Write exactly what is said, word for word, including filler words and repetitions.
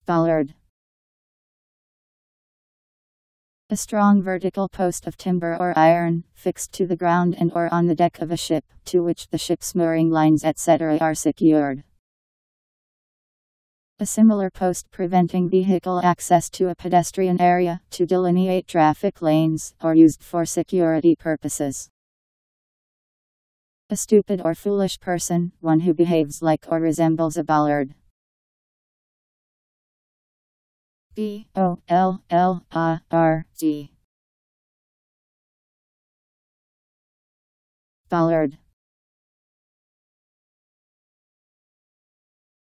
Bollard. A strong vertical post of timber or iron, fixed to the ground and or on the deck of a ship, to which the ship's mooring lines et cetera are secured. A similar post preventing vehicle access to a pedestrian area, to delineate traffic lanes, or used for security purposes. A stupid or foolish person, one who behaves like or resembles a bollard. B O L L A R D. Bollard.